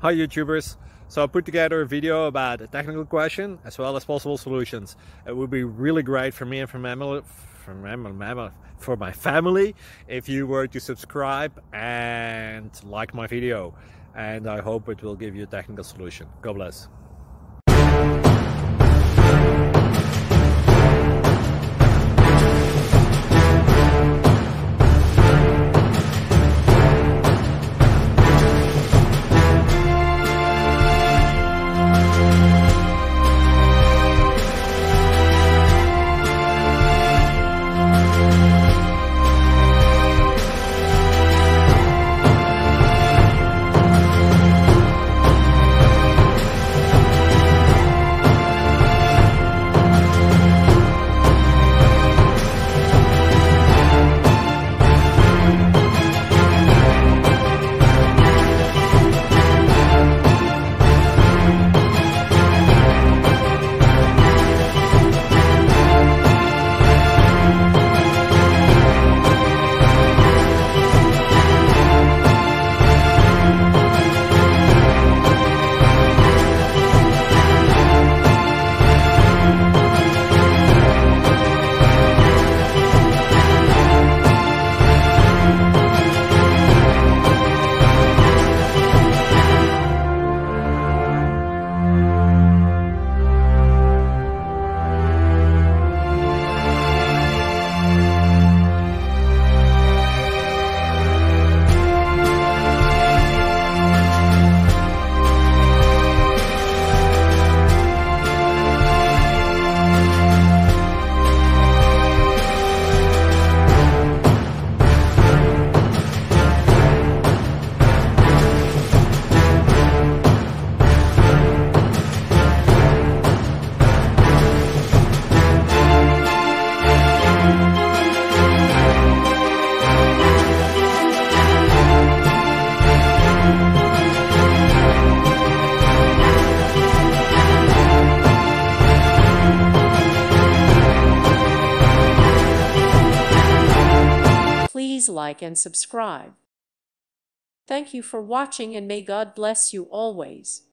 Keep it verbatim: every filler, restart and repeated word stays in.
Hi YouTubers! So I put together a video about a technical question as well as possible solutions. It would be really great for me and for, mammal, for, mammal, for my family if you were to subscribe and like my video. And I hope it will give you a technical solution. God bless. Please like and subscribe. Thank you for watching, and may God bless you always.